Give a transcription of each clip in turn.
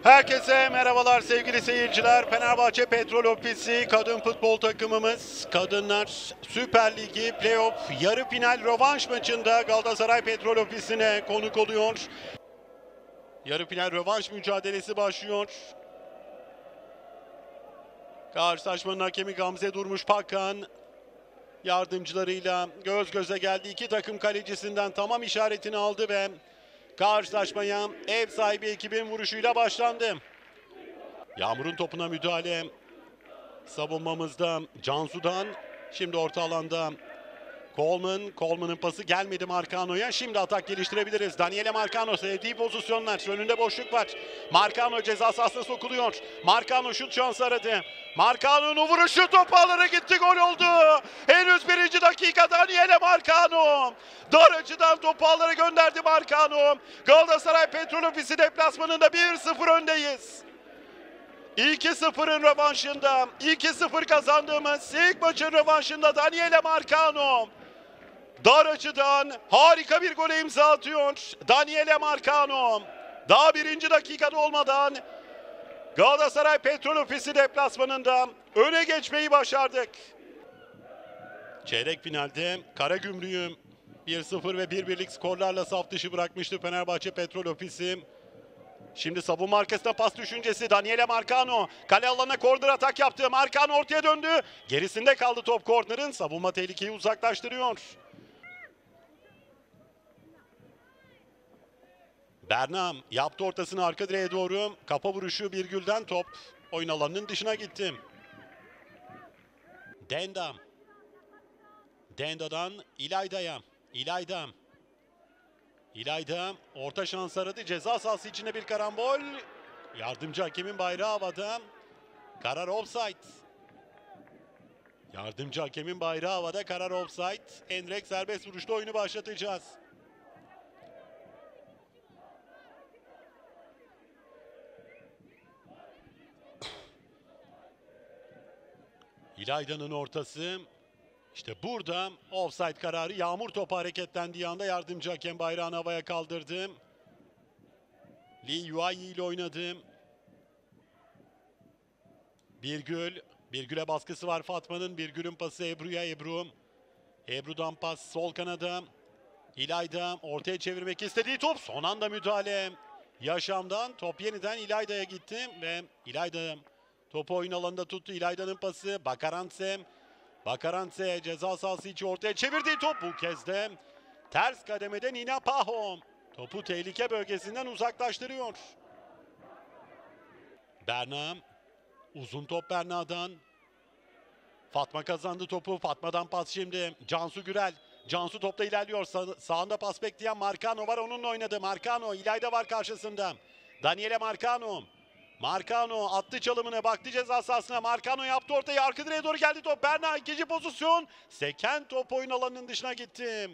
Herkese merhabalar sevgili seyirciler. Fenerbahçe Petrol Ofisi kadın futbol takımımız Kadınlar Süper Ligi Playoff yarı final rövanş maçında Galatasaray Petrol Ofisi'ne konuk oluyor. Yarı final rövanş mücadelesi başlıyor. Karşılaşmanın hakemi Gamze Durmuş Pakkan yardımcılarıyla göz göze geldi. İki takım kalecisinden tamam işaretini aldı ve karşılaşmaya ev sahibi ekibin vuruşuyla başlandı. Yağmur'un topuna müdahale savunmamızda Cansu'dan. Şimdi orta alanda Coleman'ın pası gelmedi Marcano'ya. Şimdi atak geliştirebiliriz. Daniele Marcano sevdiği pozisyonlar. Önünde boşluk var. Marcano ceza sahasına sokuluyor. Marcano şut şansı aradı. Marcano'nun vuruşu top ağlara gitti, gol oldu. Henüz 1. dakika Daniele Marcano. Dar açıdan topu ağlara gönderdi Marcano. Galatasaray Petrol Ofisi deplasmanında 1-0 öndeyiz. 2-0'ın rövanşında, 2-0 kazandığımız ilk maçın rövanşında Daniele Marcano dar açıdan harika bir gole imza atıyor. Daniele Marcano daha 1. dakikada olmadan Galatasaray Petrol Ofisi deplasmanında öne geçmeyi başardık. Çeyrek finalde Karagümrük'ü 1-0 ve 1-1'lik skorlarla saf dışı bırakmıştı Fenerbahçe Petrol Ofisi. Şimdi savunma arkasına pas düşüncesi. Daniele Marcano kale alanına korner atak yaptı. Marcano ortaya döndü. Gerisinde kaldı top kornerin. Savunma tehlikeyi uzaklaştırıyor. Bernam yaptı ortasını arka direğe doğru. Kafa vuruşu Birgül'den, top oyun alanının dışına gitti. Denda. Denda'dan İlayda'ya. İlayda orta şans aradı. Ceza sahası içinde bir karambol. Yardımcı hakemin bayrağı havada. Karar offside. Yardımcı hakemin bayrağı havada, karar offside. Enrek serbest vuruşta oyunu başlatacağız. İlayda'nın ortası. İşte burada offside kararı. Yağmur topu hareketlendiği anda yardımcı hakem bayrağını havaya kaldırdı. Lee Yuayi ile oynadı. Birgül'e baskısı var Fatma'nın. Birgül'ün pası Ebru'ya. Ebru'dan pas sol kanada. İlayda ortaya çevirmek istediği top. Son anda müdahale Yaşam'dan. Top yeniden İlayda'ya gitti ve İlayda topu oyun alanında tuttu. İlayda'nın pası Bakarantse ceza sahası içi ortaya çevirdiği top bu kez de ters kademede Nina Pahom. Topu tehlike bölgesinden uzaklaştırıyor. Berna. Uzun top Berna'dan. Fatma kazandı topu. Fatma'dan pas şimdi. Cansu Gürel. Cansu topla ilerliyor. Sağında pas bekleyen Marcano var. Onunla oynadı. Marcano. İlayda var karşısında. Daniele Marcano. Marcano attı çalımını. Baktı ceza sahasına. Marcano yaptı ortayı. Arka direğe doğru geldi top. Berna ikinci pozisyon. Seken top oyun alanının dışına gitti.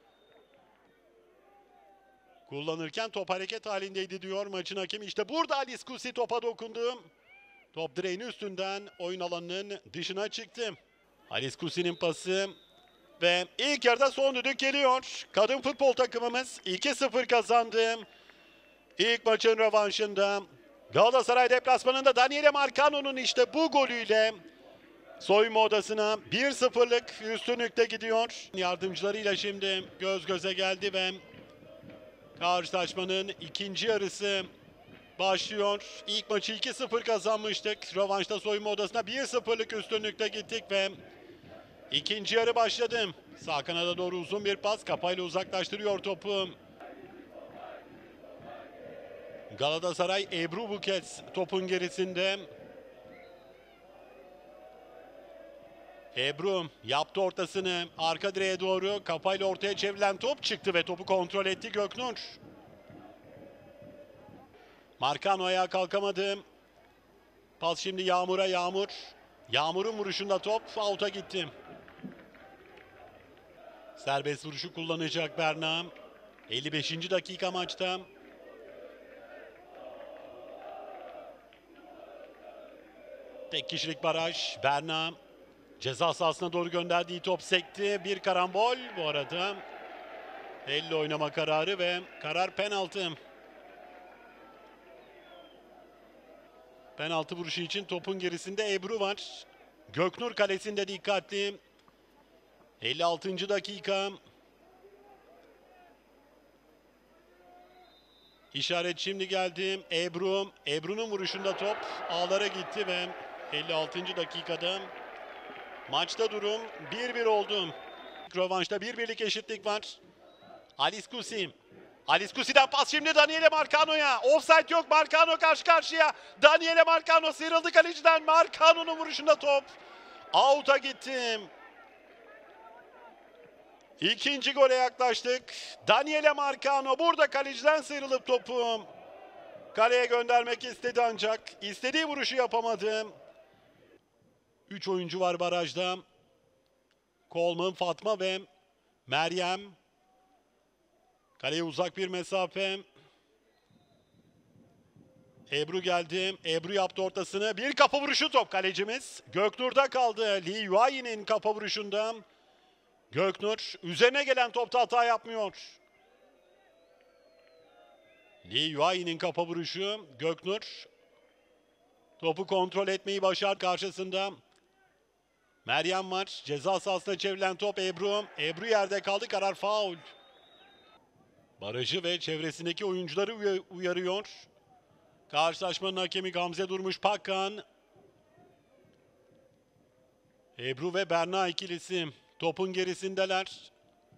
Kullanırken top hareket halindeydi diyor maçın hakemi. İşte burada Alice Kusi topa dokundu. Top direğin üstünden oyun alanının dışına çıktı. Alice Kusi'nin pası ve ilk yarıda son düdük geliyor. Kadın futbol takımımız 2-0 kazandı. İlk maçın rövanşında Galatasaray deplasmanında Daniele Marcano'nun işte bu golüyle soyunma odasına 1-0'lık üstünlükte gidiyor. Yardımcılarıyla şimdi göz göze geldi ve karşılaşmanın ikinci yarısı başlıyor. İlk maçı 2-0 kazanmıştık. Rövanşta soyunma odasına 1-0'lık üstünlükte gittik ve ikinci yarı başladı. Sağ kanada doğru uzun bir pas. Kafayla uzaklaştırıyor topu. Galatasaray Ebru bu kez topun gerisinde. Ebru yaptı ortasını arka direğe doğru. Kafayla ortaya çevrilen top çıktı ve topu kontrol etti Göknur. Marcano ayağa kalkamadı. Pas şimdi Yağmur'a. Yağmur'un vuruşunda top out'a gitti. Serbest vuruşu kullanacak Berna. 55. dakika maçta. Tek kişilik baraj. Berna ceza sahasına doğru gönderdiği top sekti. Bir karambol bu arada. Elle oynama kararı ve karar penaltı. Penaltı vuruşu için topun gerisinde Ebru var. Göknur kalesinde dikkatli. 56. dakika. İşaret şimdi geldi. Ebru. Ebru'nun vuruşunda top ağlara gitti ve 56. dakikada maçta durum 1-1 oldu. Rövanşta 1-1'lik eşitlik var. Alice Kusi. Alice Kusi'den pas şimdi Daniele Marcano'ya. Offside yok. Marcano karşı karşıya. Daniele Marcano sıyrıldı kaleciden. Marcano'nun vuruşunda top out'a gitti. İkinci gole yaklaştık. Daniele Marcano burada kaleciden sıyrılıp topu kaleye göndermek istedi ancak istediği vuruşu yapamadı. 3 oyuncu var barajda. Coleman, Fatma ve Meryem. Kaleye uzak bir mesafe. Ebru geldi. Ebru yaptı ortasını. Bir kafa vuruşu top kalecimiz. Göknur'da kaldı. Lee Yuayi'nin kafa vuruşunda. Göknur üzerine gelen topta hata yapmıyor. Lee Yuayi'nin kafa vuruşu. Göknur topu kontrol etmeyi başar karşısında. Meryem var. Ceza sahasına çevrilen top Ebru. Ebru yerde kaldı. Karar faul. Barajı ve çevresindeki oyuncuları uyarıyor. Karşılaşmanın hakemi Gamze Durmuş Pakkan. Ebru ve Berna ikilisi topun gerisindeler.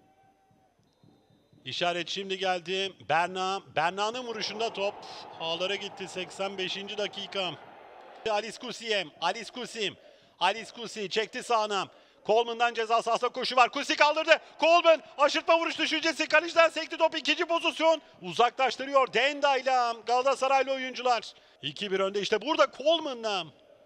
İşaret şimdi geldi. Berna. Berna'nın vuruşunda top ağlara gitti. 85. dakika. Alice Kusi'ye. Alice Kusi. Alice Kusi çekti sağına. Coleman'dan ceza sahasına koşu var. Kusi kaldırdı. Coleman aşırtma vuruş düşüncesi. Kaleciden sekti top. İkinci pozisyon. Uzaklaştırıyor. Denda ile Galatasaraylı oyuncular. 2-1 önde. İşte burada Coleman'la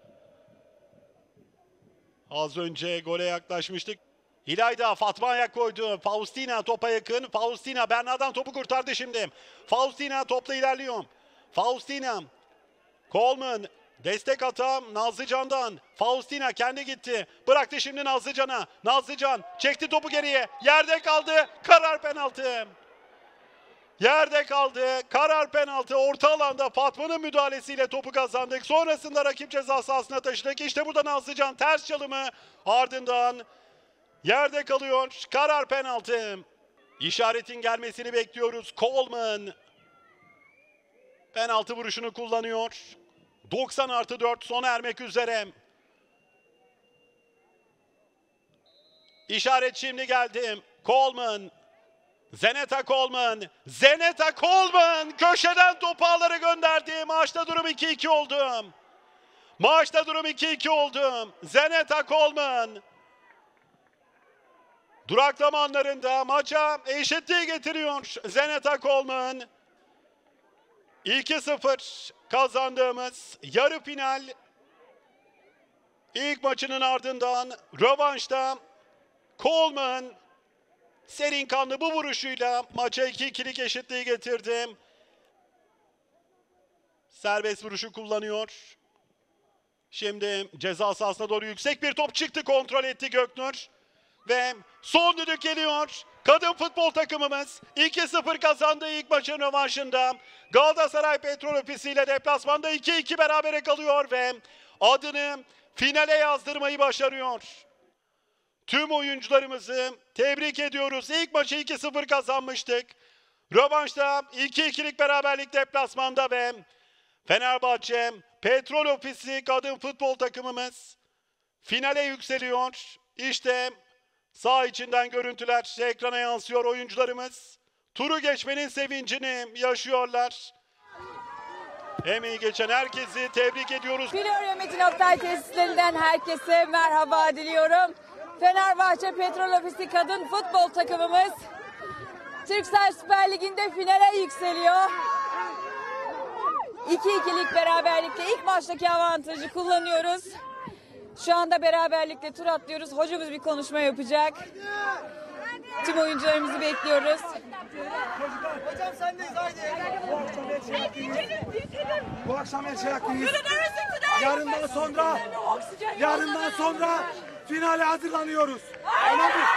az önce gole yaklaşmıştık. İlayda Fatma ayak koydu. Faustina topa yakın. Faustina Berna'dan topu kurtardı şimdi. Faustina topla ilerliyor. Faustina. Coleman. Destek hata Nazlıcan'dan. Faustina kendi gitti. Bıraktı şimdi Nazlıcan'a. Nazlıcan çekti topu geriye. Yerde kaldı. Karar penaltı. Yerde kaldı. Karar penaltı. Orta alanda Fatma'nın müdahalesiyle topu kazandık. Sonrasında rakip ceza sahasına taşıdık. İşte burada Nazlıcan ters çalımı ardından yerde kalıyor. Karar penaltı. İşaretin gelmesini bekliyoruz. Coleman penaltı vuruşunu kullanıyor. 90+4 sona ermek üzere. İşaret şimdi geldi. Coleman. Zeneta Coleman. Zeneta Coleman köşeden topu ağlara gönderdi. Maçta durum 2-2 oldu. Maçta durum 2-2 oldu. Zeneta Coleman duraklama anlarında maça eşitliği getiriyor. Zeneta Coleman. 2-0 kazandığımız yarı final ilk maçının ardından rövanşta Coleman serin kanlı bu vuruşuyla maça 2-2'lik eşitliği getirdi. Serbest vuruşu kullanıyor. Şimdi ceza sahasına doğru yüksek bir top çıktı, kontrol etti Göknur. Ve son düdük geliyor. Kadın futbol takımımız 2-0 kazandığı ilk maçın rövanşında Galatasaray Petrol Ofisi ile deplasmanda 2-2 berabere kalıyor ve adını finale yazdırmayı başarıyor. Tüm oyuncularımızı tebrik ediyoruz. İlk maçı 2-0 kazanmıştık. Rövanşta 2-2'lik beraberlik deplasmanda ve Fenerbahçe Petrol Ofisi kadın futbol takımımız finale yükseliyor. İşte sağ içinden görüntüler ekrana yansıyor. Oyuncularımız turu geçmenin sevincini yaşıyorlar. Emeği geçen herkesi tebrik ediyoruz. Florya Metin Oktay tesislerinden herkese merhaba diliyorum. Fenerbahçe Petrol Ofisi kadın futbol takımımız Türksel Süper Ligi'nde finale yükseliyor. 2-2'lik beraberlikle ilk maçtaki avantajı kullanıyoruz. Şu anda beraberlikle tur atlıyoruz. Hocamız bir konuşma yapacak. Tüm oyuncularımızı bekliyoruz. Hocam sendeyiz, haydi. Bu akşam her şey hakkınız. Yarından sonra finale hazırlanıyoruz. Tamam mı?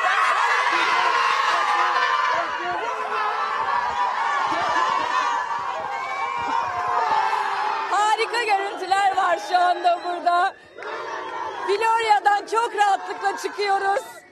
Harika görüntüler var Florya'dan çok rahatlıkla çıkıyoruz.